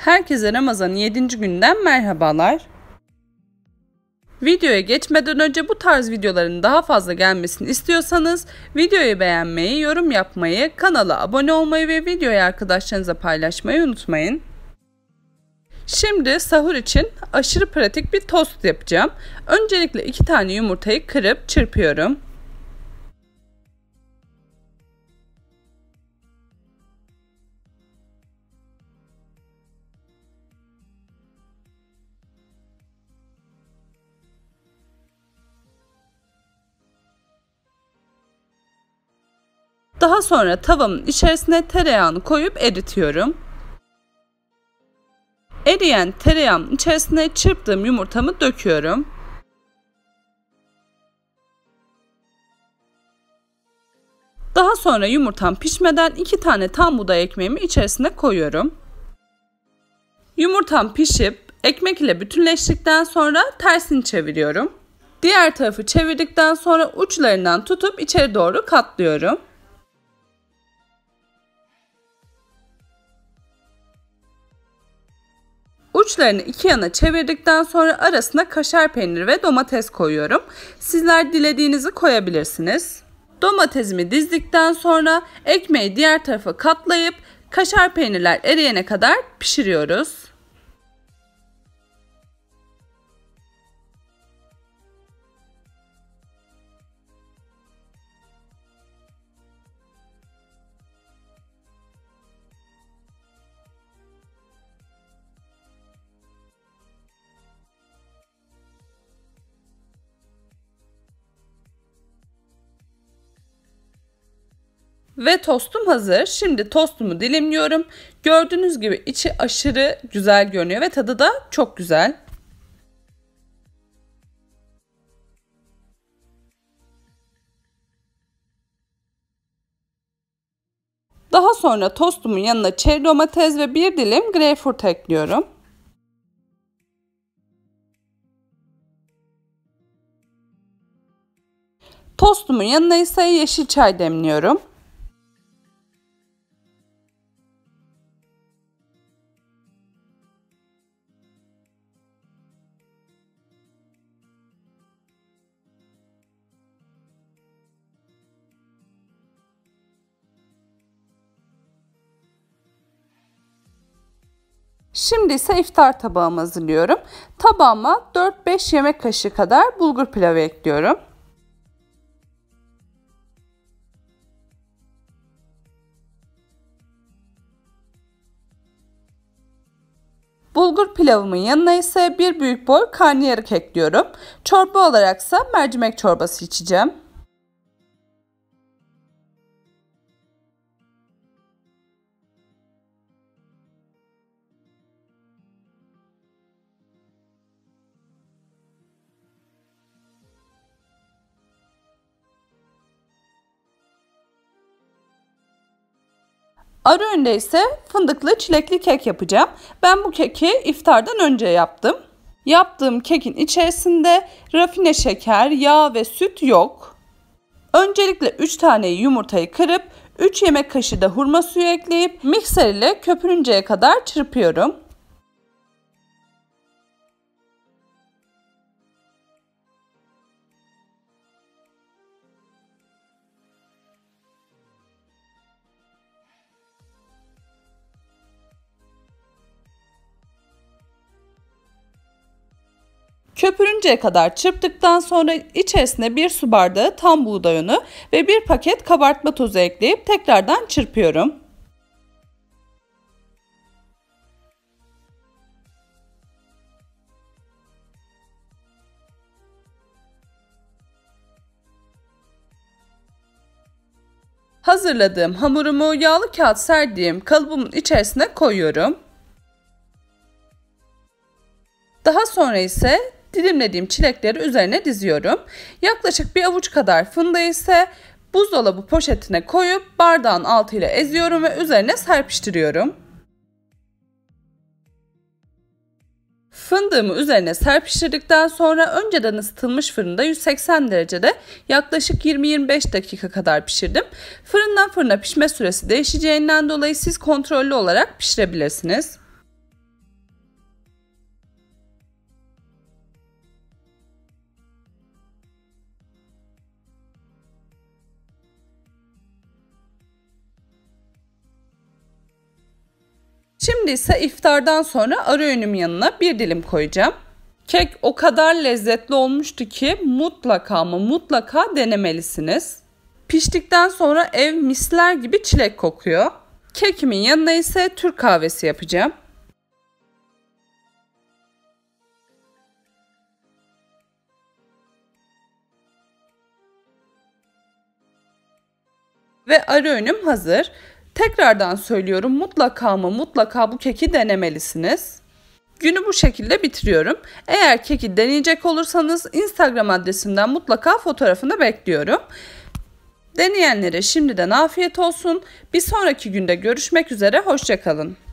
Herkese Ramazan'ın 7. günden merhabalar. Videoya geçmeden önce bu tarz videoların daha fazla gelmesini istiyorsanız videoyu beğenmeyi, yorum yapmayı, kanala abone olmayı ve videoyu arkadaşlarınıza paylaşmayı unutmayın. Şimdi sahur için aşırı pratik bir tost yapacağım. Öncelikle 2 tane yumurtayı kırıp çırpıyorum. Daha sonra tavamın içerisine tereyağını koyup eritiyorum. Eriyen tereyağın içerisine çırptığım yumurtamı döküyorum. Daha sonra yumurtam pişmeden 2 tane tam buğday ekmeğimi içerisine koyuyorum. Yumurtam pişip ekmek ile bütünleştikten sonra tersini çeviriyorum. Diğer tarafı çevirdikten sonra uçlarından tutup içeri doğru katlıyorum. Uçlarını iki yana çevirdikten sonra arasına kaşar peyniri ve domates koyuyorum. Sizler dilediğinizi koyabilirsiniz. Domatesimi dizdikten sonra ekmeği diğer tarafa katlayıp kaşar peynirler eriyene kadar pişiriyoruz. Ve tostum hazır. Şimdi tostumu dilimliyorum. Gördüğünüz gibi içi aşırı güzel görünüyor ve tadı da çok güzel. Daha sonra tostumun yanına çeri domates ve bir dilim greyfurt ekliyorum. Tostumun yanına ise yeşil çay demliyorum. Şimdi ise iftar tabağımı hazırlıyorum. Tabağıma 4-5 yemek kaşığı kadar bulgur pilavı ekliyorum. Bulgur pilavımın yanına ise bir büyük boy karnıyarık ekliyorum. Çorba olaraksa mercimek çorbası içeceğim. Ara öğünde ise fındıklı çilekli kek yapacağım. Ben bu keki iftardan önce yaptım. Yaptığım kekin içerisinde rafine şeker, yağ ve süt yok. Öncelikle 3 tane yumurtayı kırıp 3 yemek kaşığı da hurma suyu ekleyip mikser ile köpürünceye kadar çırpıyorum. Köpürünceye kadar çırptıktan sonra içerisine 1 su bardağı tam buğday unu ve 1 paket kabartma tozu ekleyip tekrardan çırpıyorum. Hazırladığım hamurumu yağlı kağıt serdiğim kalıbımın içerisine koyuyorum. Daha sonra ise dilimlediğim çilekleri üzerine diziyorum. Yaklaşık bir avuç kadar fındığı ise buzdolabı poşetine koyup bardağın altıyla eziyorum ve üzerine serpiştiriyorum. Fındığımı üzerine serpiştirdikten sonra önceden ısıtılmış fırında 180 derecede yaklaşık 20-25 dakika kadar pişirdim. Fırından fırına pişme süresi değişeceğinden dolayı siz kontrollü olarak pişirebilirsiniz. Şimdi ise iftardan sonra ara öğünüm yanına bir dilim koyacağım. Kek o kadar lezzetli olmuştu ki mutlaka ama mutlaka denemelisiniz. Piştikten sonra ev misler gibi çilek kokuyor. Kekimin yanına ise Türk kahvesi yapacağım. Ve ara öğünüm hazır. Tekrardan söylüyorum, mutlaka ama mutlaka bu keki denemelisiniz. Günü bu şekilde bitiriyorum. Eğer keki deneyecek olursanız Instagram adresimden mutlaka fotoğrafını bekliyorum. Deneyenlere şimdiden afiyet olsun. Bir sonraki günde görüşmek üzere, hoşça kalın.